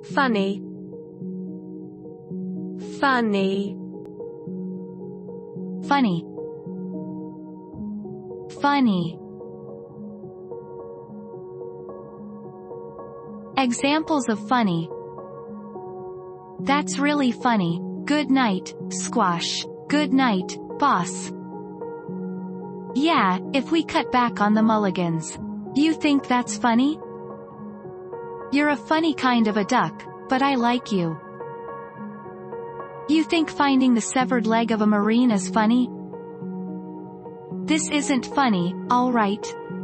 Funny. Funny. Funny. Funny. Examples of funny. That's really funny. Good night, squash. Good night, boss. Yeah, if we cut back on the mulligans. You think that's funny? You're a funny kind of a duck, but I like you. You think finding the severed leg of a Marine is funny? This isn't funny, all right.